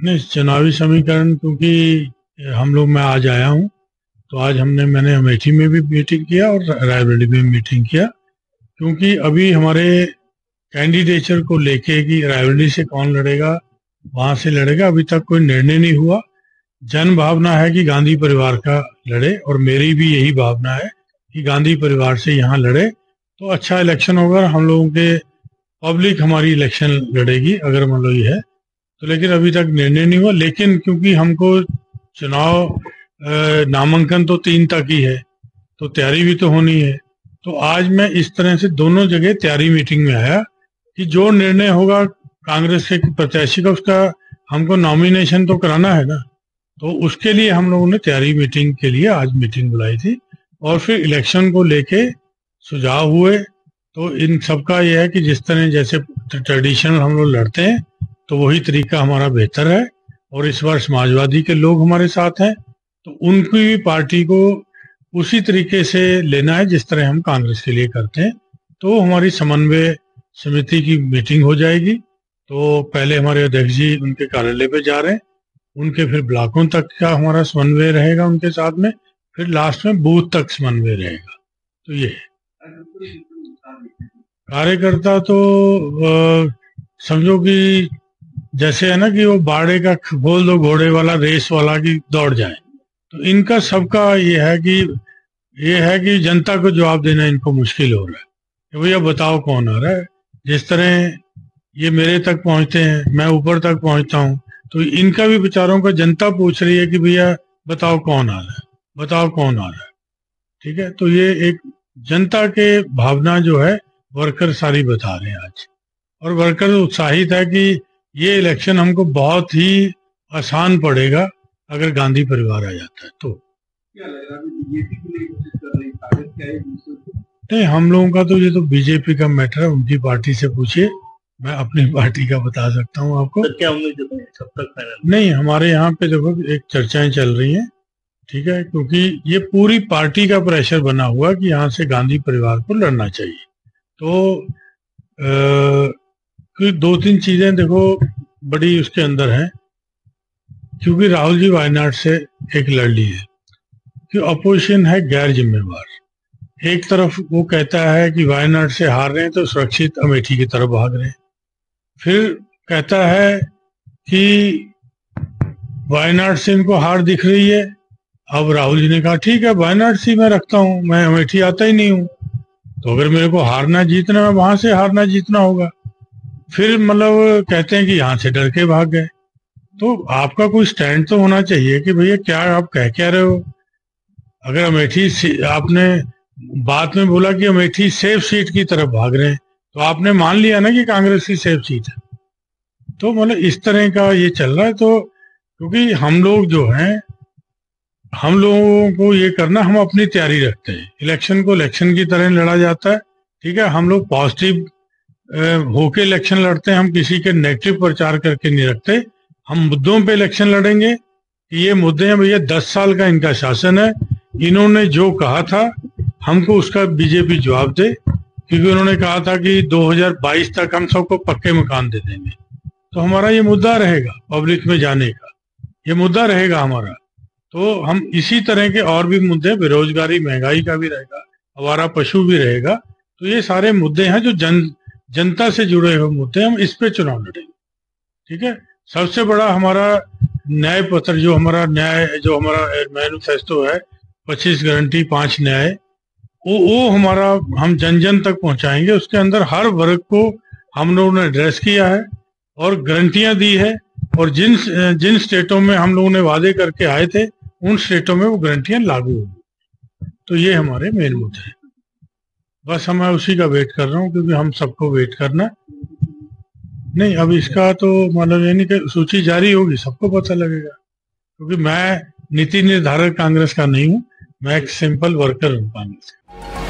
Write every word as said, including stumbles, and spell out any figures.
नहीं, चुनावी समीकरण क्योंकि हम लोग, मैं आज आया हूँ तो आज हमने मैंने अमेठी में भी मीटिंग किया और रायबरेली में मीटिंग किया, क्योंकि अभी हमारे कैंडिडेचर को लेके कि रायबरेली से कौन लड़ेगा, वहां से लड़ेगा, अभी तक कोई निर्णय नहीं हुआ। जन भावना है कि गांधी परिवार का लड़े और मेरी भी यही भावना है कि गांधी परिवार से यहाँ लड़े तो अच्छा इलेक्शन होगा। हम लोगों के पब्लिक हमारी इलेक्शन लड़ेगी अगर मान लो ये है तो, लेकिन अभी तक निर्णय नहीं हुआ। लेकिन क्योंकि हमको चुनाव नामांकन तो तीन तक ही है तो तैयारी भी तो होनी है, तो आज मैं इस तरह से दोनों जगह तैयारी मीटिंग में आया कि जो निर्णय होगा कांग्रेस के प्रत्याशी का, उसका हमको नॉमिनेशन तो कराना है ना, तो उसके लिए हम लोगों ने तैयारी मीटिंग के लिए आज मीटिंग बुलाई थी और फिर इलेक्शन को लेके सुझाव हुए। तो इन सबका यह है कि जिस तरह जैसे ट्रेडिशनल हम लोग लड़ते हैं तो वही तरीका हमारा बेहतर है, और इस बार समाजवादी के लोग हमारे साथ हैं तो उनकी भी पार्टी को उसी तरीके से लेना है जिस तरह हम कांग्रेस के लिए करते हैं। तो हमारी समन्वय समिति की मीटिंग हो जाएगी। तो पहले हमारे अध्यक्ष जी उनके कार्यालय पे जा रहे हैं, उनके फिर ब्लॉकों तक का हमारा समन्वय रहेगा उनके साथ में, फिर लास्ट में बूथ तक समन्वय रहेगा। तो ये है कार्यकर्ता तो समझो कि जैसे है ना कि वो बाड़े का बोल दो घोड़े वाला रेस वाला की दौड़ जाए, तो इनका सबका ये है कि ये है कि जनता को जवाब देना इनको मुश्किल हो रहा है कि भैया बताओ कौन आ रहा है। जिस तरह ये मेरे तक पहुंचते हैं, मैं ऊपर तक पहुंचता हूं, तो इनका भी विचारों का जनता पूछ रही है कि भैया बताओ कौन आ रहा है, बताओ कौन आ रहा है। ठीक है, तो ये एक जनता के भावना जो है वर्कर सारी बता रहे हैं आज, और वर्कर उत्साहित है कि ये इलेक्शन हमको बहुत ही आसान पड़ेगा अगर गांधी परिवार आ जाता है। तो क्या लग रहा है बीजेपी के लिए कोशिश कर रही है क्या है? नहीं, हम लोगों का तो ये तो बीजेपी का मैटर है, उनकी पार्टी से पूछिए, मैं अपनी पार्टी का बता सकता हूँ आपको। तो क्या उम्मीद है कब तक फाइनल? नहीं, हमारे यहाँ पे देखो एक चर्चाएं चल रही हैं, ठीक है, क्योंकि ये पूरी पार्टी का प्रेशर बना हुआ कि यहाँ से गांधी परिवार को लड़ना चाहिए। तो आ, दो तीन चीजें देखो बड़ी उसके अंदर है, क्योंकि राहुल जी वायनाड से एक लड़ ली है कि अपोजिशन है गैर जिम्मेवार। एक तरफ वो कहता है कि वायनाड से हार रहे हैं तो सुरक्षित अमेठी की तरफ भाग रहे हैं, फिर कहता है कि वायनाड से इनको हार दिख रही है। अब राहुल जी ने कहा ठीक है वायनाड से मैं रखता हूं, मैं अमेठी आता ही नहीं हूं, तो अगर मेरे को हारना जीतना है वहां से हारना जीतना होगा। फिर मतलब कहते हैं कि यहाँ से डर के भाग गए। तो आपका कोई स्टैंड तो होना चाहिए कि भैया क्या आप कह क्या रहे हो। अगर अमेठी आपने बात में बोला कि अमेठी सेफ सीट की तरफ भाग रहे हैं, तो आपने मान लिया ना कि कांग्रेस की सेफ सीट है। तो मतलब इस तरह का ये चल रहा है। तो क्योंकि हम लोग जो हैं, हम लोगों को ये करना, हम अपनी तैयारी रखते हैं, इलेक्शन को इलेक्शन की तरह लड़ा जाता है। ठीक है, हम लोग पॉजिटिव होके इलेक्शन लड़ते हैं, हम किसी के नेगेटिव प्रचार करके नहीं रखते। हम मुद्दों पे इलेक्शन लड़ेंगे कि ये मुद्दे हैं भैया, दस साल का इनका शासन है, इन्होंने जो कहा था हमको उसका बीजेपी जवाब दे, क्योंकि उन्होंने कहा था कि दो हज़ार बाईस तक हम सबको पक्के मकान दे देंगे। तो हमारा ये मुद्दा रहेगा पब्लिक में जाने का, ये मुद्दा रहेगा हमारा। तो हम इसी तरह के और भी मुद्दे, बेरोजगारी महंगाई का भी रहेगा, आवारा पशु भी रहेगा। तो ये सारे मुद्दे हैं जो जन जनता से जुड़े हुए मुद्दे, हम इस पे चुनाव लड़ेंगे। ठीक है, सबसे बड़ा हमारा न्याय पत्र, जो हमारा न्याय जो हमारा मैनिफेस्टो है, पच्चीस गारंटी पांच न्याय, वो वो हमारा हम जन जन तक पहुंचाएंगे। उसके अंदर हर वर्ग को हम लोगों ने एड्रेस किया है और गारंटियां दी है, और जिन जिन स्टेटों में हम लोगों ने वादे करके आए थे उन स्टेटों में वो गारंटियां लागू होगी। तो ये हमारे मेन मुद्दे हैं। बस हम मैं उसी का वेट कर रहा हूँ, क्योंकि हम सबको वेट करना नहीं। अब इसका तो मतलब ये नहीं कि सूची जारी होगी सबको पता लगेगा, क्योंकि मैं नीति निर्धारक कांग्रेस का नहीं हूँ, मैं एक सिंपल वर्कर हूँ कांग्रेस का।